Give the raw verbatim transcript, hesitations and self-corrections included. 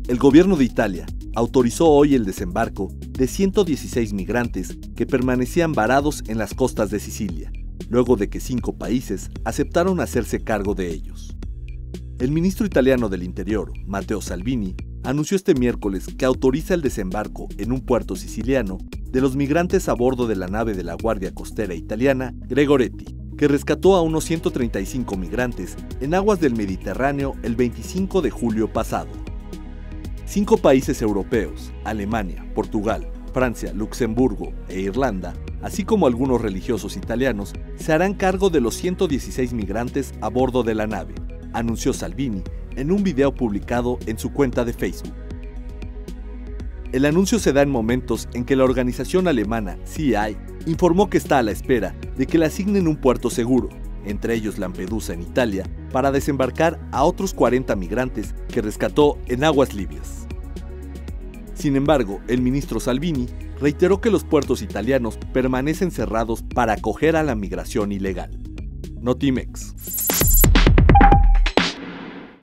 El gobierno de Italia autorizó hoy el desembarco de ciento dieciséis migrantes que permanecían varados en las costas de Sicilia, luego de que cinco países aceptaron hacerse cargo de ellos. El ministro italiano del Interior, Matteo Salvini, anunció este miércoles que autoriza el desembarco en un puerto siciliano de los migrantes a bordo de la nave de la Guardia Costera italiana Gregoretti, que rescató a unos ciento treinta y cinco migrantes en aguas del Mediterráneo el veinticinco de julio pasado. Cinco países europeos, Alemania, Portugal, Francia, Luxemburgo e Irlanda, así como algunos religiosos italianos, se harán cargo de los ciento dieciséis migrantes a bordo de la nave, anunció Salvini en un video publicado en su cuenta de Facebook. El anuncio se da en momentos en que la organización alemana C I informó que está a la espera de que le asignen un puerto seguro, entre ellos Lampedusa en Italia, para desembarcar a otros cuarenta migrantes que rescató en aguas libias. Sin embargo, el ministro Salvini reiteró que los puertos italianos permanecen cerrados para acoger a la migración ilegal. Notimex.